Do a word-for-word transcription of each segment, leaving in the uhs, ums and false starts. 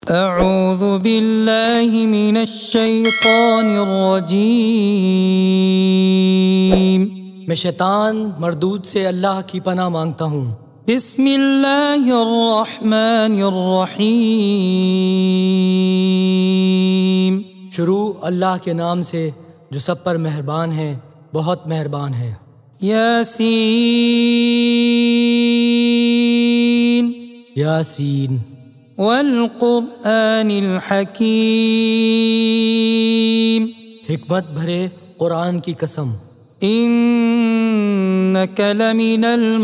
اعوذ باللہ من الشیطان الرجیم، میں شیطان مردود سے اللہ کی پناہ مانگتا ہوں۔ بسم اللہ الرحمن الرحیم، شروع اللہ کے نام سے جو سب پر مہربان ہے، بہت مہربان ہے۔ یاسین یاسین والقرآن الحکیم، حکمت بھرے قرآن کی قسم۔ انک لمن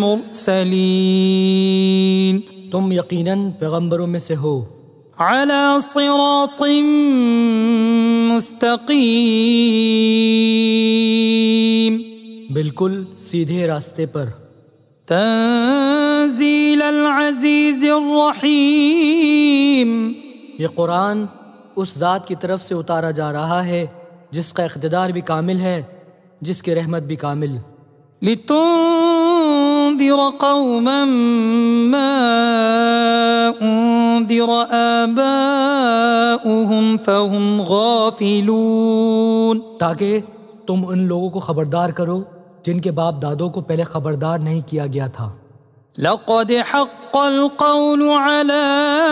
المرسلین، تم یقیناً پیغمبروں میں سے ہو۔ علی صراط مستقیم، بالکل سیدھے راستے پر۔ تنزیل العزیز الرحیم، یہ قرآن اس ذات کی طرف سے اتارا جا رہا ہے جس کا اقتدار بھی کامل ہے، جس کی رحمت بھی کامل۔ لتنذر قوما ما انذر آباؤهم فهم غافلون، تاکہ تم ان لوگوں کو خبردار کرو جن کے باپ دادوں کو پہلے خبردار نہیں کیا گیا تھا۔ لقد حق القول على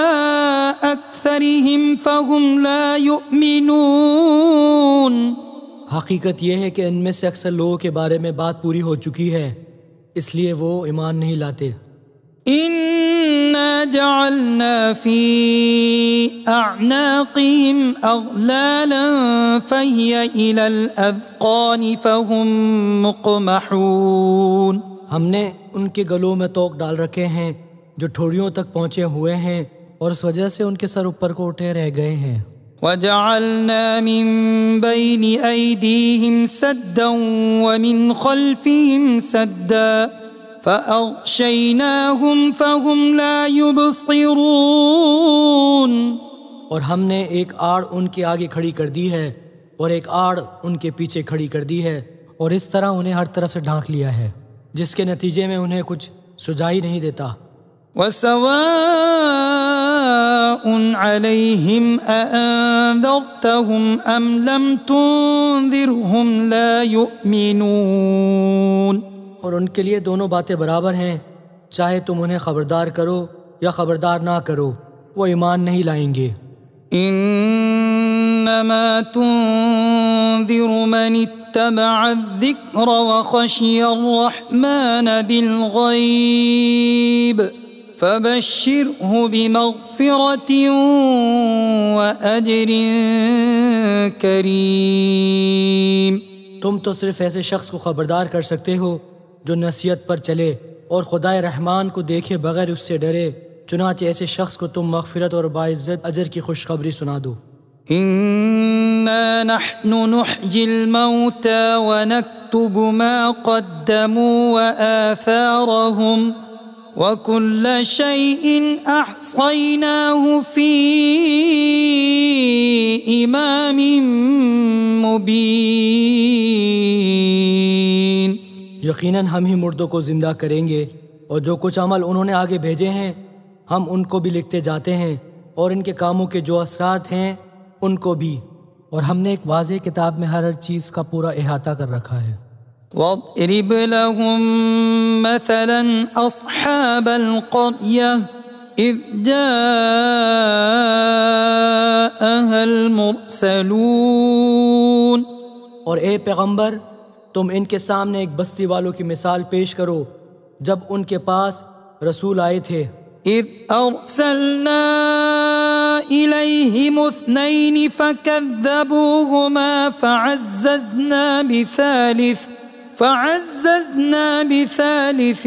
اکثرهم فهم لا يؤمنون، حقیقت یہ ہے کہ ان میں سے اکثر لوگوں کے بارے میں بات پوری ہو چکی ہے، اس لیے وہ ایمان نہیں لاتے۔ انا جعلنا في اعناقهم اغلالا فهي الى الاذقان فهم مقمحون، ہم نے ان کے گلوں میں توق ڈال رکھے ہیں جو ٹھوڑیوں تک پہنچے ہوئے ہیں، اور اس وجہ سے ان کے سر اوپر کو اٹھے رہ گئے ہیں۔ وجعلنا من بين أيديهم سدا ومن خلفهم سدا فأغشيناهم فهم لا يبصرون، اور ہم نے ایک آڑ ان کے آگے کھڑی کر دی ہے اور ایک آڑ ان کے پیچھے کھڑی کر دی ہے، اور اس طرح انہیں ہر طرف سے ڈھانک لیا ہے جس کے نتیجے میں انہیں کچھ سجائی نہیں دیتا۔ وسواء عليهم أأنذرتهم أم لم تنذرهم لا يؤمنون، اور ان کے لیے دونوں باتیں برابر ہیں، چاہے تم انہیں خبردار کرو یا خبردار نہ کرو، وہ ایمان نہیں لائیں گے۔ انما تنذر من اتبع الذکر وخشی الرحمن بالغیب فبشرہ بمغفرۃ واجر کریم، تم تو صرف ایسے شخص کو خبردار کر سکتے ہو جو نصیحت پر چلے اور خدائے رحمان کو دیکھے بغیر اس سے ڈرے، چنانچہ ایسے شخص کو تم مغفرت اور باعزت اجر کی خوشخبری سنا دو۔ انا نحن نحيي الموتى ونكتب ما قدموا وآثارهم وكل شيء احصيناه في امام مبين، یقیناً ہم ہی مردوں کو زندہ کریں گے، اور جو کچھ عمل انہوں نے آگے بھیجے ہیں ہم ان کو بھی لکھتے جاتے ہیں، اور ان کے کاموں کے جو اثرات ہیں ان کو بھی، اور ہم نے ایک واضح کتاب میں ہر ہر چیز کا پورا احاطہ کر رکھا ہے۔ واضرب لهم مثلا اصحاب القرية اذ جاءها المرسلون، اور اے پیغمبر تم ان کے سامنے ایک بستی والوں کی مثال پیش کرو جب ان کے پاس رسول آئے تھے۔ اذ ارسلنا الیہم اثنین فکذبوہما فعززنا بثالث فعززنا بثالث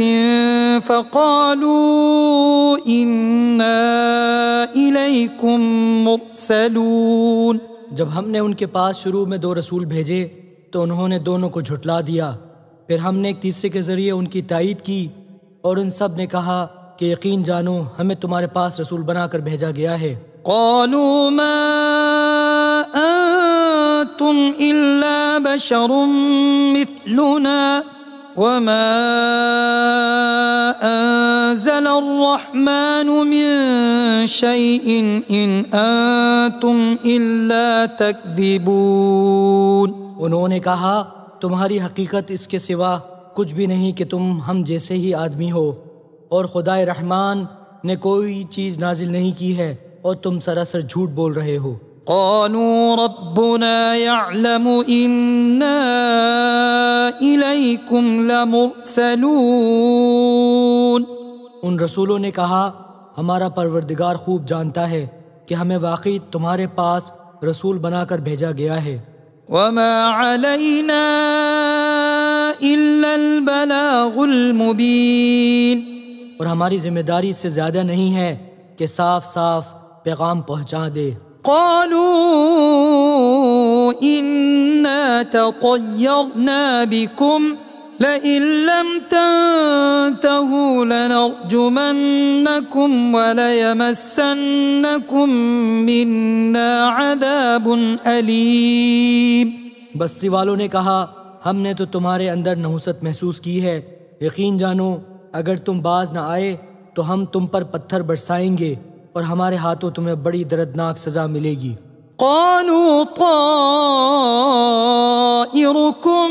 فقالوا انا الیکم مرسلون، جب ہم نے ان کے پاس شروع میں دو رسول بھیجے تو انہوں نے دونوں کو جھٹلا دیا، پھر ہم نے ایک تیسرے کے ذریعے ان کی تائید کی، اور ان سب نے کہا کہ یقین جانو ہمیں تمہارے پاس رسول بنا کر بھیجا گیا ہے۔ قالوا ما انتم الا بشر مثلنا وما أنزل الرحمن من شيء إن أنتم إلا تكذبون۔ انہوں نے کہا تمہاری حقیقت اس کے سوا کچھ بھی نہیں کہ تم ہم جیسے ہی آدمی ہو، اور خدائے رحمان نے کوئی چیز نازل نہیں کی ہے اور تم سراسر جھوٹ بول رہے ہو۔ قالوا ربنا يعلم إنا إليكم لمرسلون۔ ان رسولوں نے کہا ہمارا پروردگار خوب جانتا ہے کہ ہمیں واقعی تمہارے پاس رسول بنا کر بھیجا گیا ہے۔ وما علينا إلا البلاغ المبين۔ اور ہماری ذمہ داری اس سے زیادہ نہیں ہے کہ صاف صاف پیغام پہنچا دے۔ قالوا إنا تطيرنا بكم لئن لم تنتهوا لنرجمنكم وليمسنكم منا عذاب أليم۔ بستی والوں نے کہا ہم نے تو تمہارے اندر نحوست محسوس کی ہے، یقین جانو اگر تم باز نہ آئے تو ہم تم پر پتھر برسائیں گے اور ہمارے ہاتھوں تمہیں بڑی دردناک سزا ملے گی۔ قالوا طائركم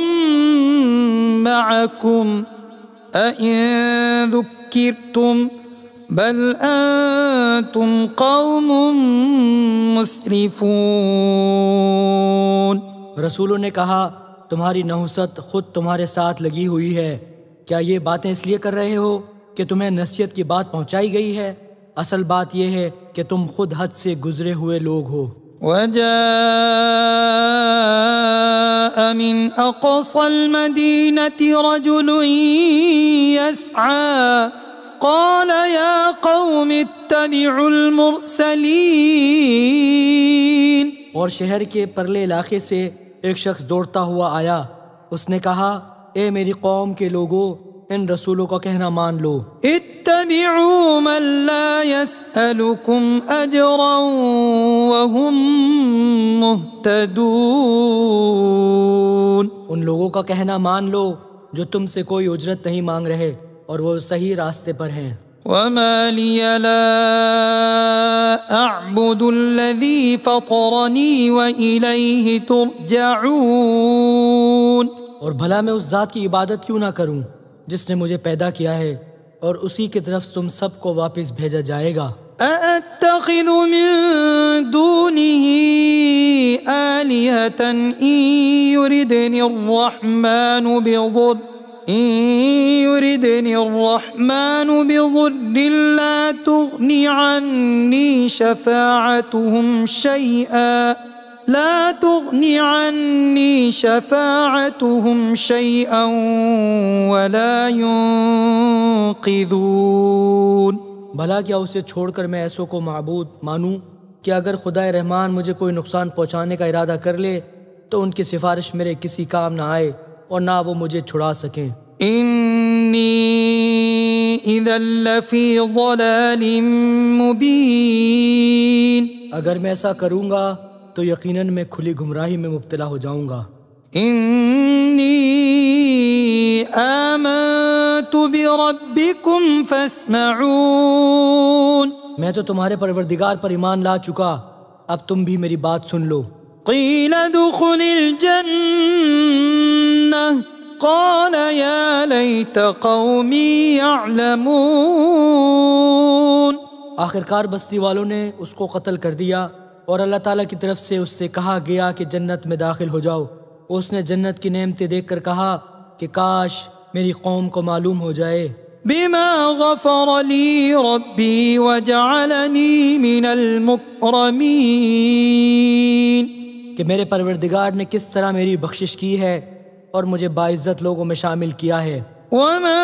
معكم أئن ذكرتم بل أنتم قوم مسرفون۔ رسولوں نے کہا تمہاری نحوست خود تمہارے ساتھ لگی ہوئی ہے، کیا یہ باتیں اس لیے کر رہے ہو کہ تمہیں نصیحت کی بات پہنچائی گئی ہے؟ اصل بات یہ ہے کہ تم خود حد سے گزرے ہوئے لوگ ہو۔ وجاء من أقصى المدينة رجل يسعى قال يا قوم اتبعوا المرسلين۔ اور شہر کے پرلے علاقے سے ایک شخص دوڑتا ہوا آیا، اس نے کہا اے میری قوم کے لوگوں ان رسولوں کا کہنا مان لو۔ اتبعوا من لا يسألكم أجرا وهم مهتدون۔ ان لوگوں کا کہنا مان لو جو تم سے کوئی اجرت نہیں مانگ رہے اور وہ صحیح راستے پر ہیں۔ وما لي لا أعبد الذي فطرني وإليه ترجعون۔ اور بھلا میں اس ذات کی عبادت کیوں نہ کروں جس نے مجھے پیدا کیا ہے اور اسی کی طرف تم سب کو واپس بھیجا جائے گا۔ أأتخذ من دونه آلهة إن يردني الرحمن بضر إن يردني الرحمن بضر لا تغني عني شفاعتهم شيئا لا تغني عني شفاعتهم شيئا ولا ينقذون۔ بھلا کیا اسے چھوڑ کر میں ایسوں کو معبود مانوں کہ اگر خدائے رحمان مجھے کوئی نقصان پہنچانے کا ارادہ کر لے تو ان کی سفارش میرے کسی کام نہ آئے اور نہ وہ مجھے چھڑا سکیں۔ انی اذا لفی ضلال مبین۔ اگر میں ایسا کروں گا تو یقیناً میں کھلی گمراہی میں مبتلا ہو جاؤں گا۔ انی آمنت بربکم فاسمعون۔ میں تو تمہارے پروردگار پر ایمان لا چکا، اب تم بھی میری بات سن لو۔ قیل ادخل الجنہ قال یا لیت قومی یعلمون۔ آخرکار بستی والوں نے اس کو قتل کر دیا اور اللہ تعالیٰ کی طرف سے اس سے کہا گیا کہ جنت میں داخل ہو جاؤ۔ اس نے جنت کی نعمتیں دیکھ کر کہا کہ کاش میری قوم کو معلوم ہو جائے۔ بما غفر لی ربی وجعلنی من المکرمین۔ کہ میرے پروردگار نے کس طرح میری بخشش کی ہے اور مجھے باعزت لوگوں میں شامل کیا ہے۔ وما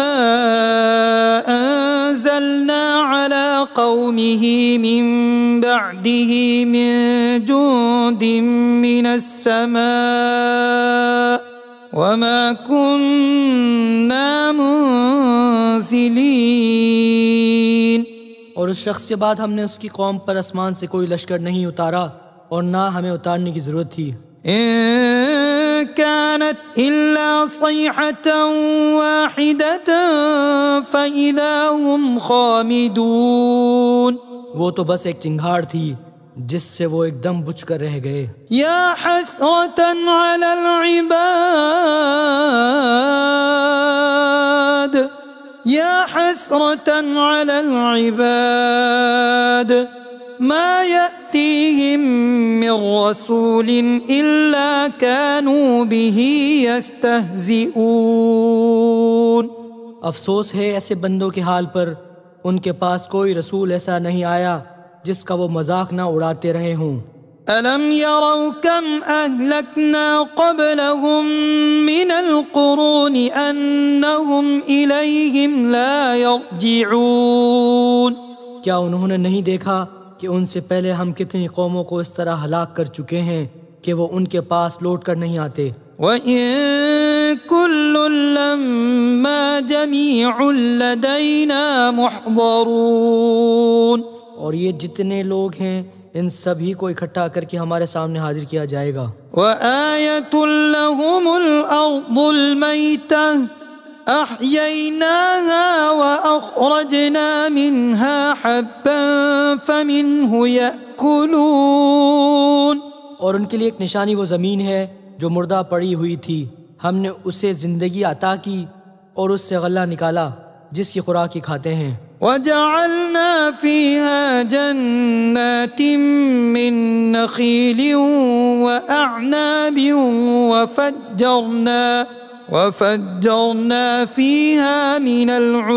انزلنا على قومه من بعده من جند من السماء وما كنا منزلين۔ اور اس شخص کے بعد ہم نے اس کی قوم پر آسمان سے کوئی لشکر نہیں اتارا اور نہ ہمیں اتارنے کی ضرورت تھی۔ إن كان كانت إلا صيحة واحدة فإذا هم خامدون. وہ تو بس ایک چنگھاڑ تھی جس سے وہ ایک دم بجھ کر رہ گئے. یا حسرة على العباد یا حسرة على العباد ما يأتيهم من رسول إلا كانوا به يستهزئون. افسوس ہے ایسے بندوں کے حال پر، ان کے پاس کوئی رسول ایسا نہیں آیا جس کا وہ مذاق نہ اڑاتے رہے ہوں. أَلَمْ يَرَوْا كَمْ أَهْلَكْنَا قَبْلَهُمْ مِنَ الْقُرُونِ أَنَّهُمْ إِلَيْهِمْ لَا يَرْجِعُونَ. کیا انہوں نے نہیں دیکھا کہ ان سے پہلے ہم کتنی قوموں کو اس طرح ہلاک کر چکے ہیں کہ وہ ان کے پاس لوٹ کر نہیں آتے. وَإِن كُلٌّ لَّمَّا جَمِيعٌ لَّدَيْنَا مُحْضَرُونَ. اور یہ جتنے لوگ ہیں ان سبھی کو اکٹھا کر کے ہمارے سامنے حاضر کیا جائے گا. وَآيَةٌ لَّهُمُ الْأَرْضُ الْمَيْتَةُ أَحْيَيْنَاهَا وَأَخْرَجْنَا مِنْهَا حَبًّا فَمِنْهُ يَأْكُلُونَ. اور ان کے لیے ایک نشانی وہ زمین ہے جو مردہ پڑی ہوئی تھی، ہم نے اسے زندگی عطا کی اور اس سے غلہ نکالا جس کی خوراک ہی کھاتے ہیں. وَجَعَلْنَا فِيهَا جَنَّاتٍ مِّن نَّخِيلٍ وَأَعْنَابٍ وَفَجَّرْنَا وَفَجَّرْنَا فِيهَا مِنَ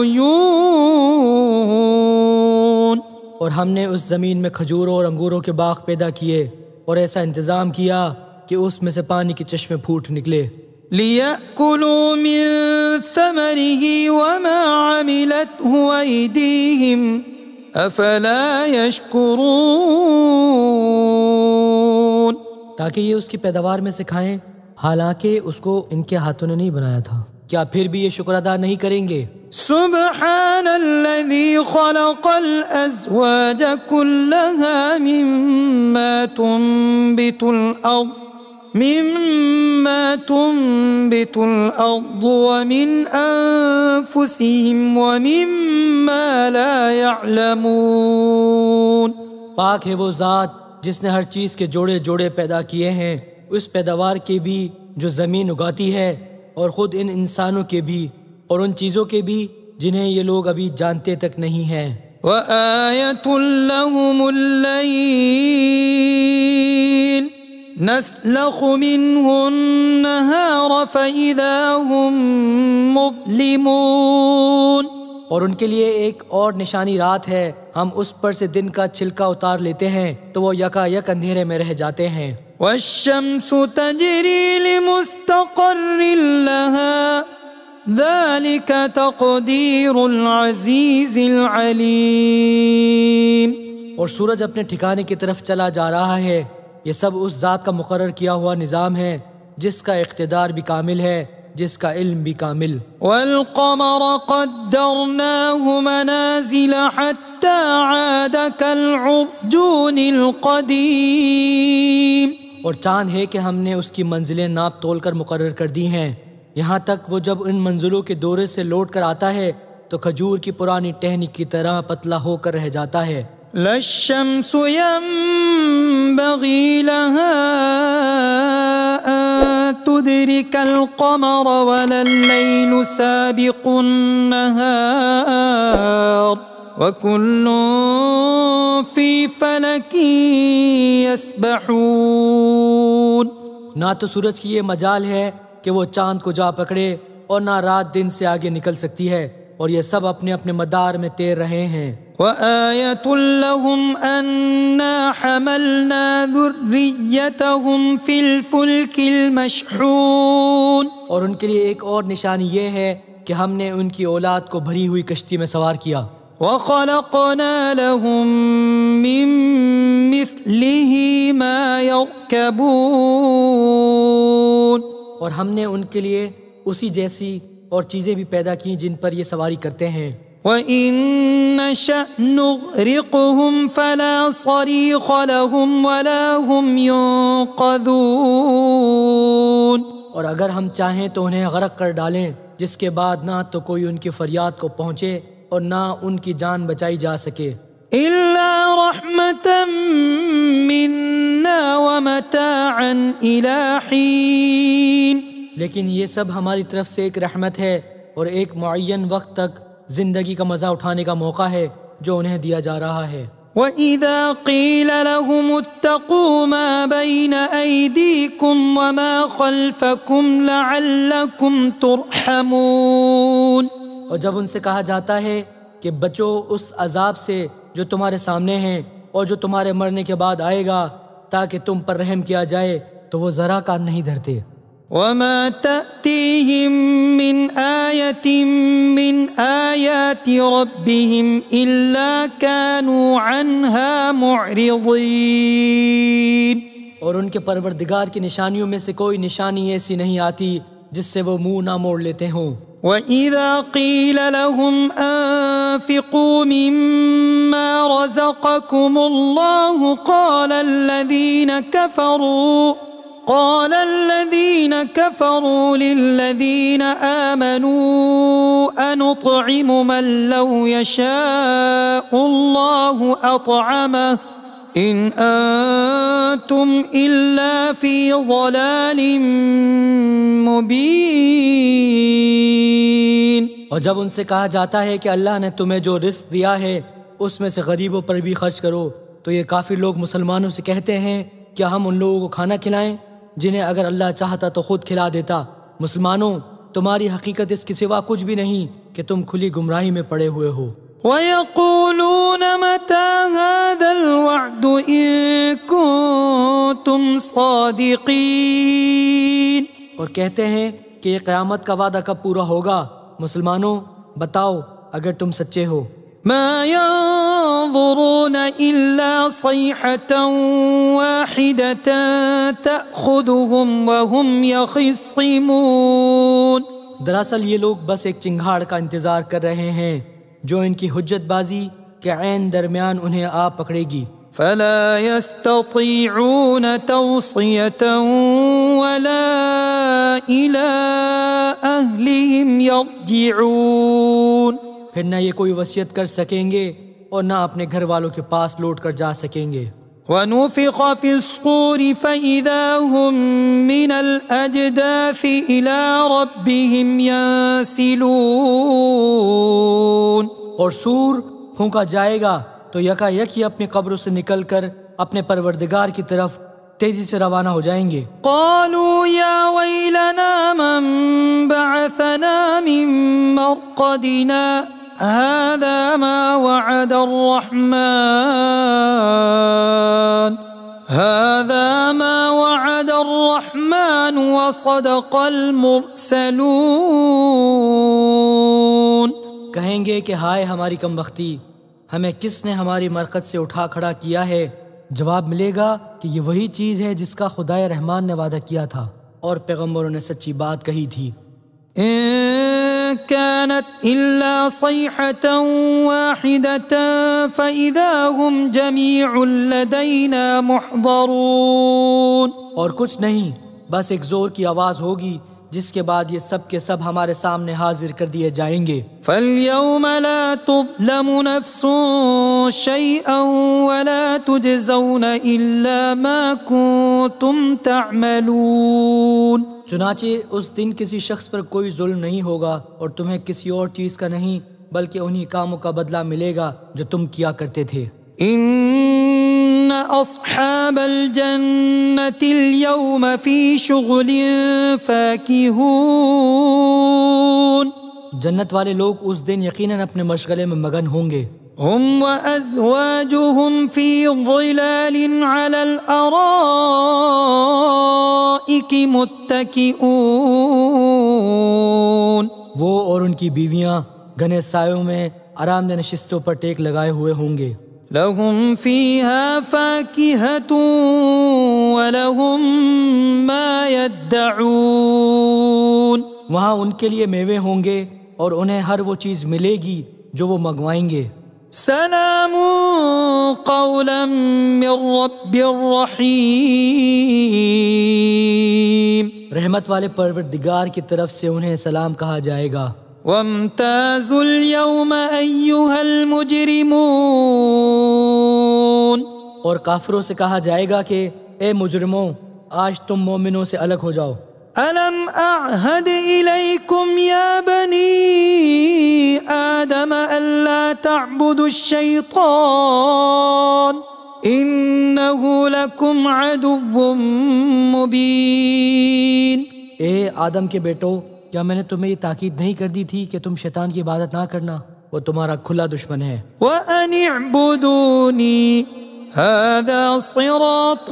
الْعُيُونِ. اور ہم نے اس زمین میں کھجوروں اور انگوروں کے باغ پیدا کیے اور ایسا انتظام کیا کہ اس میں سے پانی کے چشمے پھوٹ نکلے. لِيَأْكُلُوا مِن ثَمَرِهِ وَمَا عَمِلَتْهُ أَيْدِيهِمْ أَفَلَا يَشْكُرُونَ. تاکہ یہ اس کی پیداوار میں سے کھائیں حالانکہ اس کو ان کے ہاتھوں نے نہیں بنایا تھا. کیا پھر بھی یہ شکر ادا نہیں کریں گے؟ سبحان الذي خلق الأزواج كلها مما تنبت الأرض مما تنبت الأرض ومن أنفسهم ومما لا يعلمون. پاک ہے وہ ذات جس نے ہر چیز کے جوڑے جوڑے پیدا کیے ہیں، اس پیداوار کے بھی جو زمین اگاتی ہے اور خود ان انسانوں کے بھی اور ان چیزوں کے بھی جنہیں یہ لوگ ابھی جانتے تک نہیں ہیں. وَآيَةٌ لَّهُمُ اللَّيْلُ نَسْلَخُ مِنْهُ النَّهَارَ فَإِذَا هُمْ مُظْلِمُونَ. اور ان کے لیے ایک اور نشانی رات ہے، ہم اس پر سے دن کا چھلکا اتار لیتے ہیں تو وہ یکا یک اندھیرے میں رہ جاتے ہیں. وَالشَّمْسُ تَجْرِي لِمُسْتَقَرٍّ لَّهَا ذَلِكَ تَقْدِيرُ الْعَزِيزِ الْعَلِيمِ. اور سورج اپنے ٹھکانے کی طرف چلا جا رہا ہے، یہ سب اس ذات کا مقرر کیا ہوا نظام ہے جس کا اقتدار بھی کامل ہے، جس کا علم بھی کامل. وَالْقَمَرَ قَدَّرْنَاهُ مَنَازِلَ حَتَّى عَادَ كَالْعُرْجُونِ الْقَدِيمِ. اور چاند ہے کہ ہم نے اس کی منزلیں ناپ تول کر مقرر کر دی ہیں، یہاں تک وہ جب ان منزلوں کے دورے سے لوٹ کر آتا ہے تو کھجور کی پرانی ٹہنی کی طرح پتلا ہو کر رہ جاتا ہے. لَا الشَّمْسُ يَنبَغِي لَهَا أَن تُدْرِكَ الْقَمَرَ وَلَا اللَّيْلُ سَابِقُ النَّهَارِ وَكُلٌّ فِي فَلَكٍ يَسْبَحُونَ. نہ تو سورج کی یہ مجال ہے کہ وہ چاند کو جا پکڑے اور نہ رات دن سے آگے نکل سکتی ہے، اور یہ سب اپنے اپنے مدار میں تیر رہے ہیں. وَآيَةٌ لَّهُمْ أَنَّا حَمَلْنَا ذُرِّيَّتَهُمْ فِي الْفُلْكِ الْمَشْحُونِ. اور ان کے لیے ایک اور نشانی یہ ہے کہ ہم نے ان کی اولاد کو بھری ہوئی کشتی میں سوار کیا. وَخَلَقْنَا لَهُم مِّن مِّثْلِهِ مَا يَرْكَبُونَ. اور ہم نے ان کے لیے اسی جیسی اور چیزیں بھی پیدا کی جن پر یہ سواری کرتے ہیں. وَإِن نَّشَأْ نُغْرِقْهُمْ فَلَا صَرِيخَ لَهُمْ وَلَا هُمْ يُنقَذُونَ. اور اگر ہم چاہیں تو انہیں غرق کر ڈالیں، جس کے بعد نہ تو کوئی ان کی فریاد کو پہنچے اور نہ ان کی جان بچائی جا سکے۔ إلا رحمة منا ومتاعا إلى حين، لیکن یہ سب ہماری طرف سے ایک رحمت ہے اور ایک معین وقت تک زندگی کا مزہ اٹھانے کا موقع ہے جو انہیں دیا جا رہا ہے۔ وَإِذَا قِيلَ لَهُمُ اتَّقُوا مَا بَيْنَ أَيْدِيكُمْ وَمَا خَلْفَكُمْ لَعَلَّكُمْ تُرْحَمُونَ، اور جب ان سے کہا جاتا ہے کہ بچو اس عذاب سے جو تمہارے سامنے ہیں اور جو تمہارے مرنے کے بعد آئے گا تاکہ تم پر رحم کیا جائے، تو وہ ذرا کان نہیں دھرتے۔ وَمَا تَأْتِيهِم مِّنْ آيَةٍ مِّنْ آيَاتِ رَبِّهِمْ إِلَّا كَانُوا عَنْهَا مُعْرِضِينَ، اور ان کے پروردگار کی نشانیوں میں سے کوئی نشانی ایسی نہیں آتی جس سے وہ منہ نہ موڑ لیتے ہوں۔ وَإِذَا قِيلَ لَهُمْ أَنفِقُوا مِمَّا رَزَقَكُمُ اللَّهُ قَالَ الَّذِينَ كَفَرُوا قال الذين كفروا للذين آمنوا أنطعم من لو يشاء الله أطعمه إن أنتم إلا في ضلال مبين۔ اور جب ان سے کہا جاتا ہے کہ اللہ نے تمہیں جو رزق دیا ہے اس میں سے غریبوں پر بھی خرچ کرو، تو یہ کافر لوگ مسلمانوں سے کہتے ہیں کیا ہم ان لوگوں کو کھانا کھلائیں جنہیں اگر اللہ چاہتا تو خود کھلا دیتا۔ مسلمانوں، تمہاری حقیقت اس کے سوا کچھ بھی نہیں کہ تم کھلی گمراہی میں پڑے ہوئے ہو۔ وَيَقُولُونَ مَتَى هَذَا الْوَعْدُ إِن كُنتُمْ صَادِقِينَ، اور کہتے ہیں کہ یہ قیامت کا وعدہ کب پورا ہوگا؟ مسلمانوں بتاؤ اگر تم سچے ہو۔ ما ينظرون إلا صيحة واحدة تأخذهم وهم يخصمون، دراصل یہ لوگ بس ایک چنگھاڑ کا انتظار کر رہے ہیں جو ان کی حجت بازی کے عین درمیان انہیں آ پکڑے گی۔ فلا يستطيعون توصية ولا إلى أهلهم يرجعون، پھر نہ یہ کوئی وصیت کر سکیں گے اور نہ اپنے گھر والوں کے پاس لوٹ کر جا سکیں گے۔ وَنُفِخَ فِي الصُّورِ فَإِذَا هُم مِّنَ الْأَجْدَاثِ إِلَى رَبِّهِمْ يَنسِلُونَ، اور سور پھونکا جائے گا تو یکا یک ہی اپنی قبروں سے نکل کر اپنے پروردگار کی طرف تیزی سے روانہ ہو جائیں گے۔ قالوا يا ويلنا من بعثنا من مرقدنا هذا ما وعد الرحمن هذا ما وعد الرحمن وصدق المرسلون، کہیں گے کہ ہائے ہماری کم بختی، ہمیں کس نے ہماری مرقد سے اٹھا کھڑا کیا ہے؟ جواب ملے گا کہ یہ وہی چیز ہے جس کا خدائے رحمان نے وعدہ کیا تھا اور پیغمبروں نے سچی بات کہی تھی۔ إن كانت إلا صيحة واحدة فإذا هم جميع لدينا محضرون، اور کچھ نہیں، بس ایک زور کی آواز ہوگی جس کے بعد یہ سب کے سب ہمارے سامنے حاضر کر دیے جائیں گے۔ فَالْيَوْمَ لَا تُظْلَمُ نَفْسٌ شَيْئًا وَلَا تُجْزَوْنَ إِلَّا مَا كُنتُمْ تَعْمَلُونَ، چنانچہ اس دن کسی شخص پر کوئی ظلم نہیں ہوگا اور تمہیں کسی اور چیز کا نہیں بلکہ انہی کاموں کا بدلہ ملے گا جو تم کیا کرتے تھے۔ إِنَّ أَصْحَابَ الْجَنَّةِ الْيَوْمَ فِي شُغُلٍ فَاكِهُونَ، جنت والے لوگ اس دن یقیناً اپنے مشغلے میں مگن ہوں گے۔ هُمْ وَأَزْوَاجُهُمْ فِي ظِلَالٍ عَلَى الْأَرَائِكِ مُتَّكِئُونَ، وہ اور ان کی بیویاں گھنے سایوں میں آرام دہ نشستوں پر ٹیک لگائے ہوئے ہوں گے۔ لَهُمْ فِيهَا فَاكِهَةٌ وَلَهُمْ مَا يَدَّعُونَ، وہاں ان کے لیے میوے ہوں گے اور انہیں ہر وہ چیز ملے گی جو وہ منگوائیں گے۔ سلام قولا من رب رحیم، رحمت والے پروردگار کی طرف سے انہیں سلام کہا جائے گا۔ وامتازوا اليوم أيها المجرمون، اور کافروں سے کہا جائے گا کہ اے مجرموں، آج تم مومنوں سے الگ ہو جاؤ۔ ألم أعهد إليكم يا بني آدم ألا تعبدوا الشيطان إنه لكم عدو مبين۔ اے آدم کے بیٹو، کیا میں نے تمہیں یہ تاکید نہیں کر دی تھی کہ تم شیطان کی عبادت نہ کرنا؟ وہ تمہارا کھلا دشمن ہے۔ وأن اعبدوني هذا صراط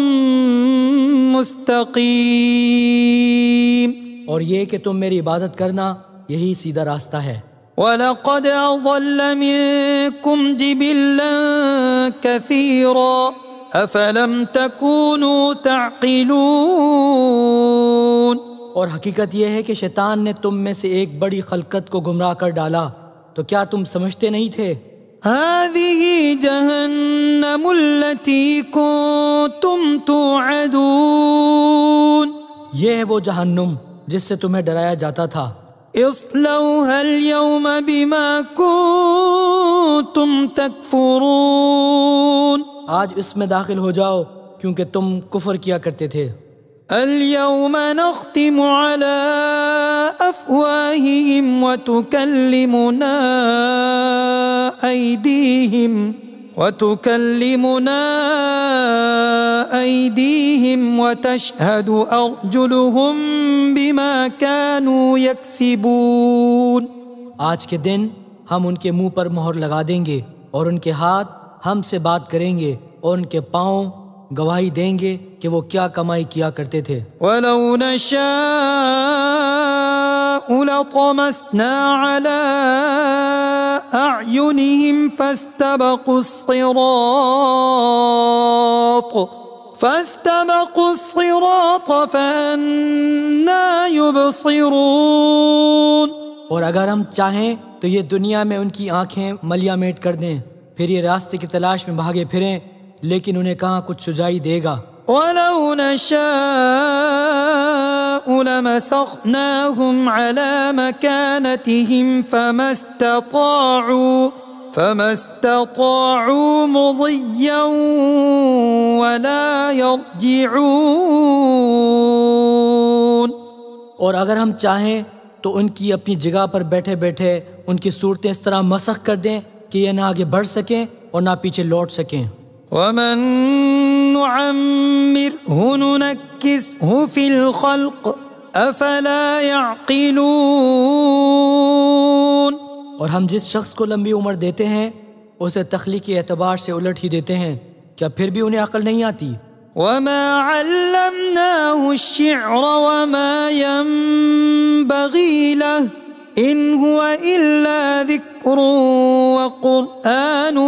مستقيم، اور یہ کہ تم میری عبادت کرنا، یہی سیدھا راستہ ہے۔ وَلَقَدْ أَضَلَّ مِنكُمْ جِبِلًّا كَثِيرًا أَفَلَمْ تَكُونُوا تَعْقِلُونَ۔ اور حقیقت یہ ہے کہ شیطان نے تم میں سے ایک بڑی خلقت کو گمراہ کر ڈالا، تو کیا تم سمجھتے نہیں تھے؟ هَذِهِ جَهَنَّمُ الَّتِي كُنتُمْ تُوعَدُونَ، یہ ہے وہ جہنم جس سے تمہیں ڈرایا جاتا تھا۔ اصلوها اليوم بما كنتم تكفرون، آج اس میں داخل ہو جاؤ کیونکہ تم کفر کیا کرتے تھے۔ اليوم نختم على أفواههم وتكلمنا أيديهم وتكلمنا أيديهم وتشهد أرجلهم بما كانوا يكسبون۔ آج کے دن ہم ان کے منہ پر مہر لگا دیں گے اور ان کے ہاتھ ہم سے بات کریں گے اور ان کے پاؤں گواہی دیں گے کہ وہ کیا کمائی کیا کرتے تھے۔ وَلَوْ نَشَاءُ لَطَمَسْنَا عَلَىٰ أَعْيُنِهِمْ فَاسْتَبَقُوا الصِّرَاطَ فَاسْتَبَقُوا الصِّرَاطَ فَأَنَّىٰ يُبْصِرُونَ۔ اور اگر ہم چاہیں تو یہ دنیا میں ان کی آنکھیں ملیا میٹ کر دیں، پھر یہ راستے کی تلاش میں بھاگے پھریں، لیکن انہیں کہاں کچھ سجائی دے گا۔ وَلَوْ نَشَاءُ لَمَسَخْنَاهُمْ عَلَىٰ مَكَانَتِهِمْ فَمَا اسْتَطَاعُوا فَمَا اسْتَطَاعُوا مُضِيًّا وَلَا يَرْجِعُونَ۔ اور اگر ہم چاہیں تو ان کی اپنی جگہ پر بیٹھے بیٹھے ان کی صورتیں اس طرح مسخ کر دیں کہ یہ نہ آگے بڑھ سکیں اور نہ پیچھے لوٹ سکیں۔ وَمَن نُعَمِّرْهُ نُنَكِّسْهُ فِي الْخَلْقِ أَفَلَا يَعْقِلُونَ۔ اور ہم جس شخص کو لمبی عمر دیتے ہیں اسے تخلیقی اعتبار سے الٹ ہی دیتے ہیں، کیا پھر بھی انہیں عقل نہیں آتی؟ وَمَا عَلَّمْنَاهُ الشِّعْرَ وَمَا يَنبَغِي لَهُ إِنْ هُوَ إِلَّا ذِكْرٌ وَقُرْآنٌ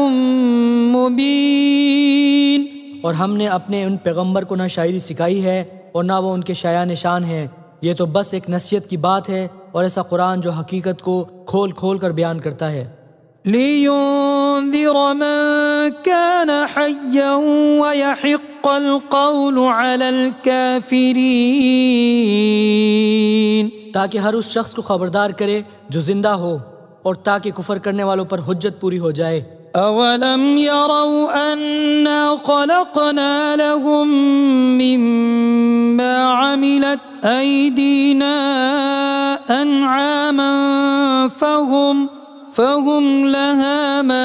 مُبِينٌ۔ اور ہم نے اپنے ان پیغمبر کو نہ شاعری سکھائی ہے اور نہ وہ ان کے شایع نشان ہیں، یہ تو بس ایک نصیحت کی بات ہے اور ایسا قرآن جو حقیقت کو کھول کھول کر بیان کرتا ہے۔ لِيُنذِرَ مَن كَانَ حَيًّا وَيَحِقَّ الْقَوْلُ عَلَى الْكَافِرِينَ، تاکہ ہر اس شخص کو خبردار کرے جو زندہ ہو اور تاکہ کفر کرنے والوں پر حجت پوری ہو جائے۔ أَوَلَمْ يَرَوْا أَنَّا خَلَقْنَا لَهُم مِّمَّا عَمِلَتْ أَيْدِينَا أَنْعَامًا فَهُمْ فَهُمْ لَهَا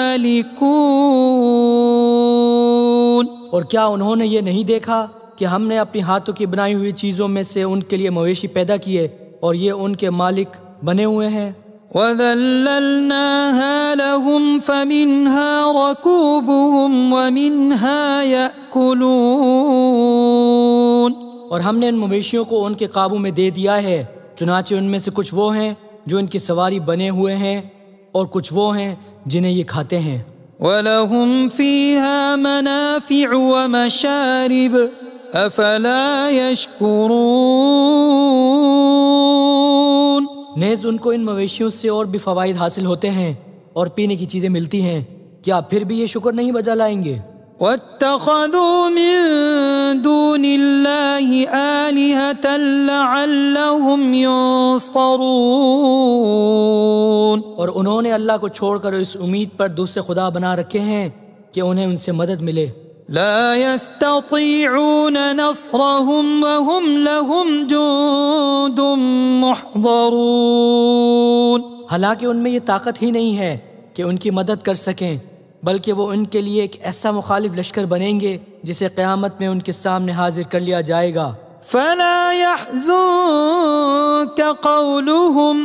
مَالِكُونَ۔ اور کیا انہوں نے یہ نہیں دیکھا کہ ہم نے اپنی ہاتھوں کی بنائی ہوئی چیزوں میں سے ان کے لیے مویشی پیدا کیے اور یہ ان کے مالک بنے ہوئے ہیں؟ وَذَلَّلْنَاهَا لَهُمْ فَمِنْهَا رَكُوبُهُمْ وَمِنْهَا يَأْكُلُونَ۔ اور ہم نے ان مویشیوں کو ان کے قابو میں دے دیا ہے، چنانچہ ان میں سے کچھ وہ ہیں جو ان کی سواری بنے ہوئے ہیں اور کچھ وہ ہیں جنہیں یہ کھاتے ہیں۔ وَلَهُمْ فِيهَا مَنَافِعُ وَمَشَارِبُ أَفَلَا يَشْكُرُونَ۔ نیز ان کو ان مویشیوں سے اور بھی فوائد حاصل ہوتے ہیں اور پینے کی چیزیں ملتی ہیں، کیا پھر بھی یہ شکر نہیں بجا لائیں گے؟ واتخذوا من دون الله آلهة لعلهم ينصرون، اور انہوں نے اللہ کو چھوڑ کر اس امید پر دوسرے خدا بنا رکھے ہیں کہ انہیں ان سے مدد ملے۔ لا يستطيعون نصرهم وهم لهم جند محضرون، حالانکہ ان میں یہ طاقت ہی نہیں ہے کہ ان کی مدد کر سکیں، بلکہ وہ ان کے لیے ایک ایسا مخالف لشکر بنیں گے جسے قیامت میں ان کے سامنے حاضر کر لیا جائے گا۔ فلا يحزنك قولهم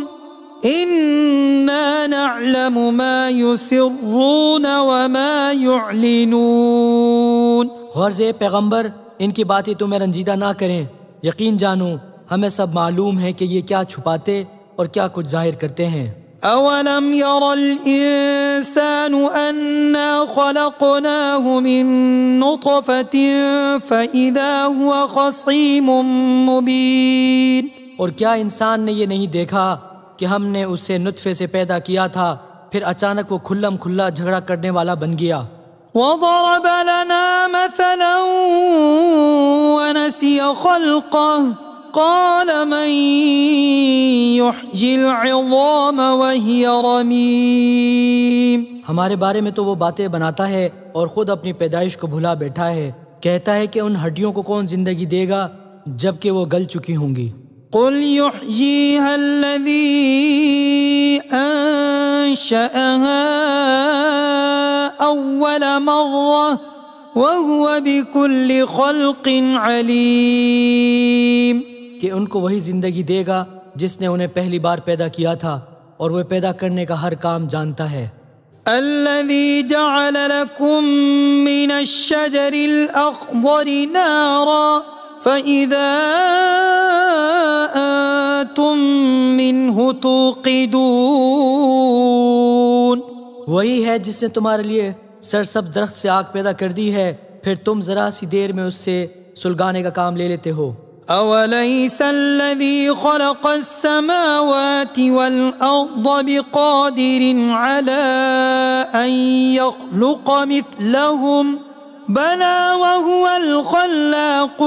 إنا نعلم ما يسرون وما يعلنون، غرض اے پیغمبر ان کی باتیں تمہیں رنجیدہ نہ کریں، یقین جانو ہمیں سب معلوم ہے کہ یہ کیا چھپاتے اور کیا کچھ ظاہر کرتے ہیں۔ أولم ير الإنسان أنا خلقناه من نطفة فإذا هو خصيم مبين، اور کیا انسان نے یہ نہیں دیکھا کہ ہم نے اسے نطفے سے پیدا کیا تھا، پھر اچانک وہ کھلم کھلا جھگڑا کرنے والا بن گیا۔ وضرب لنا مثلا ونسي خلقه قال من يحيي العظام وهي رميم، ہمارے بارے میں تو وہ باتیں بناتا ہے اور خود اپنی پیدائش کو بھلا بیٹھا ہے، کہتا ہے کہ ان ہڈیوں کو کون زندگی دے گا جبکہ وہ گل چکی ہوں گی۔ قل يحييها الذي أنشأها أول مرة وهو بكل خلق عليم، کہ ان کو وہی زندگی دے گا جس نے انہیں پہلی بار پیدا کیا تھا اور وہ پیدا کرنے کا ہر کام جانتا ہے۔ الذي جعل لكم من الشجر الأخضر نارا فإذا أنتم منه توقدون، وہی ہے جس نے تمہارے لیے سرسبز درخت سے آگ پیدا کر دی ہے، پھر تم ذرا سی دیر میں اس سے سلگانے کا کام لے لیتے ہو۔ أوليس الذي خلق السماوات والأرض بقادر على أن يخلق مثلهم بلى وهو الخلاق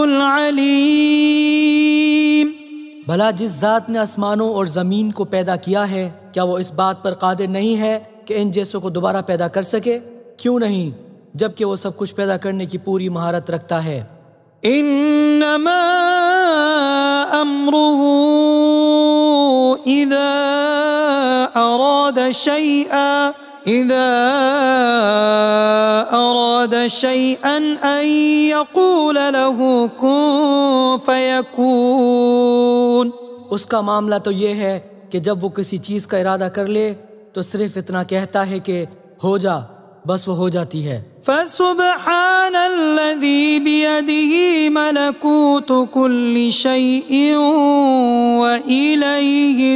العليم، بھلا جس ذات نے آسمانوں اور زمین کو پیدا کیا ہے کیا وہ اس بات پر قادر نہیں ہے کہ ان جیسوں کو دوبارہ پیدا کر سکے؟ کیوں نہیں، جبکہ وہ سب کچھ پیدا کرنے کی پوری مہارت رکھتا ہے۔ انما امره اذا اراد شيئا اذا اراد شيئا ان يقول له كن فيكون، اس کا معاملہ تو یہ ہے کہ جب وہ کسی چیز کا ارادہ کر لے تو صرف اتنا کہتا ہے کہ ہو جا، بس وہ ہو جاتی ہے۔ فسبحان الذي بيده ملكوت كل شيء وإليه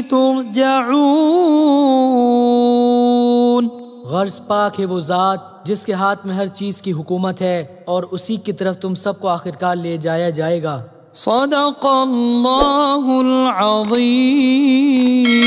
ترجعون، غرض پاک ہے وہ ذات جس کے ہاتھ میں ہر چیز کی حکومت ہے اور اسی کی طرف تم سب کو آخرکار لے جایا جائے گا۔ صدق اللہ العظیم۔